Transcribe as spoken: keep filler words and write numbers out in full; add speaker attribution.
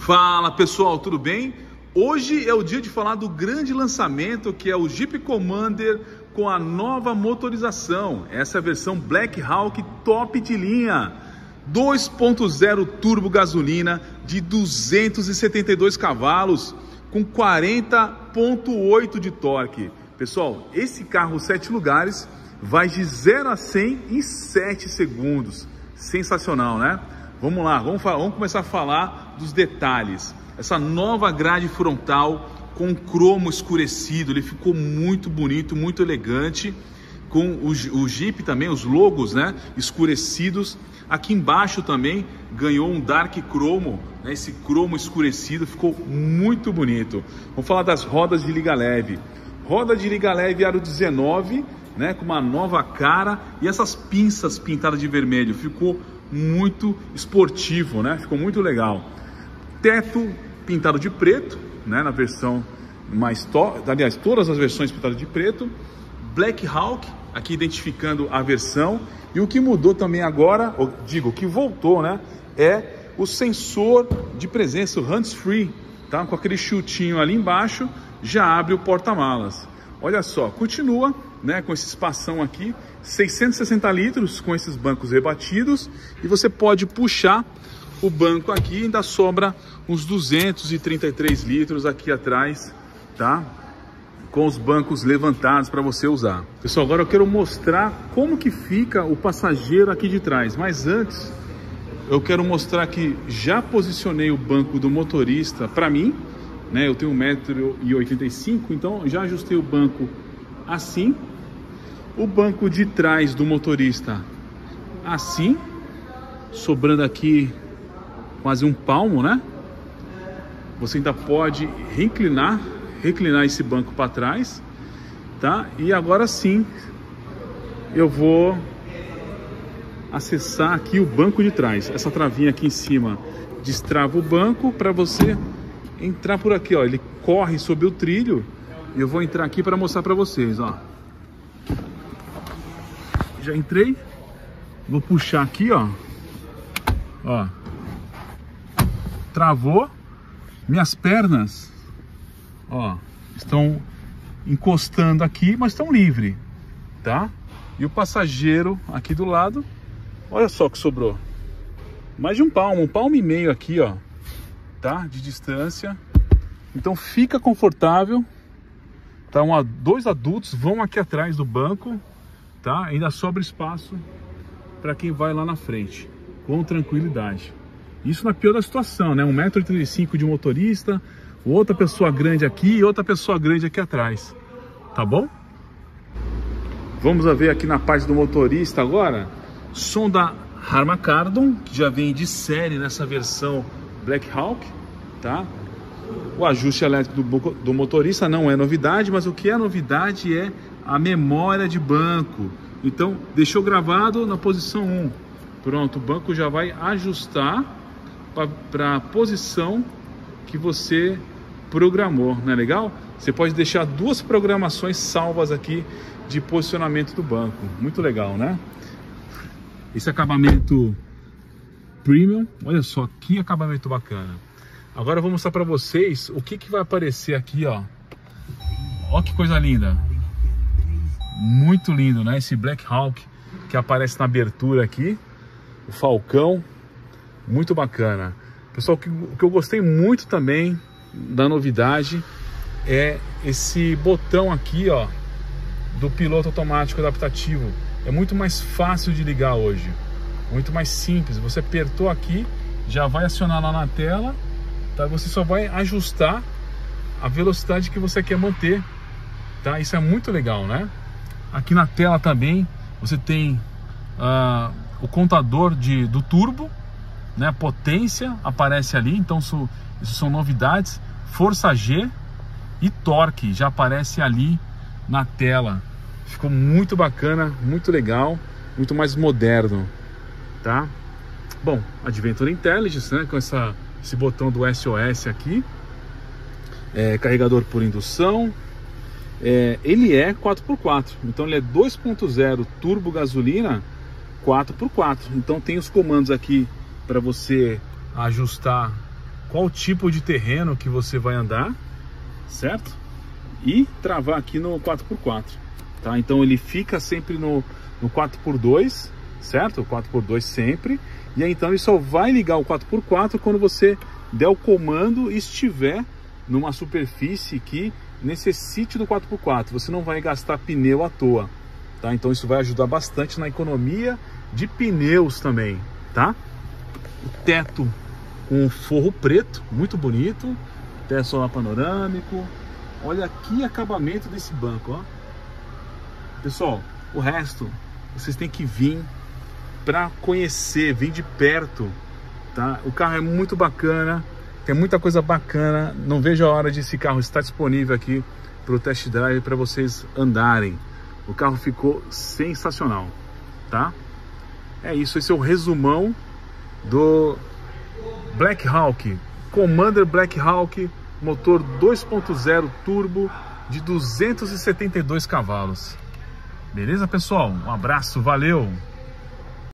Speaker 1: Fala pessoal, tudo bem? Hoje é o dia de falar do grande lançamento que é o Jeep Commander com a nova motorização. Essa é a versão Black Hawk top de linha, dois ponto zero turbo gasolina de duzentos e setenta e dois cavalos com quarenta ponto oito de torque. Pessoal, esse carro sete lugares vai de zero a cem em sete segundos. Sensacional, né? Vamos lá, vamos, falar, vamos começar a falar dos detalhes. Essa nova grade frontal com cromo escurecido, ele ficou muito bonito, muito elegante, com o, o Jeep também, os logos, né, escurecidos. Aqui embaixo também ganhou um dark cromo, né, esse cromo escurecido, ficou muito bonito. Vamos falar das rodas de liga leve. Roda de liga leve aro dezenove, né, com uma nova cara, e essas pinças pintadas de vermelho, ficou muito esportivo, né? Ficou muito legal. Teto pintado de preto, né? Na versão mais top, aliás, todas as versões pintadas de preto. Black Hawk, aqui identificando a versão. E o que mudou também agora, ou, digo, o que voltou, né? É o sensor de presença, o hands-free, tá? Com aquele chutinho ali embaixo, já abre o porta-malas. Olha só, continua, né, com esse espação aqui, seiscentos e sessenta litros com esses bancos rebatidos, e você pode puxar o banco aqui e ainda sobra uns duzentos e trinta e três litros aqui atrás, tá? Com os bancos levantados para você usar. Pessoal, agora eu quero mostrar como que fica o passageiro aqui de trás, mas antes eu quero mostrar que já posicionei o banco do motorista para mim, né? Eu tenho um metro e oitenta e cinco, então já ajustei o banco assim. O banco de trás do motorista assim, sobrando aqui quase um palmo, né? Você ainda pode reclinar, reclinar esse banco para trás, tá? E agora sim, eu vou acessar aqui o banco de trás. Essa travinha aqui em cima destrava o banco para você entrar por aqui, ó. Ele corre sobre o trilho e eu vou entrar aqui para mostrar para vocês, ó. Já entrei, vou puxar aqui, ó, ó, travou, minhas pernas, ó, estão encostando aqui, mas estão livres, tá? E o passageiro aqui do lado, olha só o que sobrou, mais de um palmo, um palmo e meio aqui, ó, tá? De distância, então fica confortável, tá? Um, dois adultos vão aqui atrás do banco, tá? Ainda sobra espaço para quem vai lá na frente, com tranquilidade. Isso na pior da situação, né? um metro e trinta e cinco de motorista, outra pessoa grande aqui e outra pessoa grande aqui atrás, tá bom? Vamos ver aqui na parte do motorista agora, som da Harman Kardon, que já vem de série nessa versão Black Hawk, tá? O ajuste elétrico do, do motorista não é novidade, mas o que é novidade é a memória de banco. Então deixou gravado na posição um, pronto, o banco já vai ajustar para a posição que você programou, não é legal? Você pode deixar duas programações salvas aqui de posicionamento do banco, muito legal, né? Esse acabamento premium, olha só que acabamento bacana. Agora eu vou mostrar para vocês o que que vai aparecer aqui, ó. Ó que coisa linda. Muito lindo, né? Esse Black Hawk que aparece na abertura aqui, o Falcão, muito bacana. Pessoal, o que, o que eu gostei muito também da novidade é esse botão aqui, ó, do piloto automático adaptativo. É muito mais fácil de ligar hoje, muito mais simples. Você apertou aqui, já vai acionar lá na tela, tá? Você só vai ajustar a velocidade que você quer manter, tá? Isso é muito legal, né? Aqui na tela também você tem uh, o contador de, do turbo, né? Potência aparece ali, então isso, isso são novidades. Força G e torque já aparece ali na tela. Ficou muito bacana, muito legal, muito mais moderno, tá? Bom, Adventure Intelligence, né? Com essa, esse botão do S O S aqui, é, carregador por indução. É, ele é quatro por quatro, então ele é dois ponto zero turbo gasolina quatro por quatro. Então tem os comandos aqui para você ajustar qual tipo de terreno que você vai andar, certo? E travar aqui no quatro por quatro, tá? Então ele fica sempre no, no quatro por dois, certo? quatro por dois sempre. E aí então ele só vai ligar o quatro por quatro quando você der o comando e estiver numa superfície que necessite do quatro por quatro. Você não vai gastar pneu à toa, tá? Então isso vai ajudar bastante na economia de pneus também, tá? O teto com forro preto, muito bonito. Teto solar panorâmico. Olha que acabamento desse banco, ó. Pessoal, o resto vocês têm que vir para conhecer, vir de perto, tá? O carro é muito bacana, tem muita coisa bacana. Não vejo a hora de esse carro estar disponível aqui para o test drive para vocês andarem. O carro ficou sensacional, tá? É isso, esse é o resumão do Black Hawk, Commander Black Hawk, motor dois ponto zero turbo de duzentos e setenta e dois cavalos. Beleza, pessoal? Um abraço, valeu!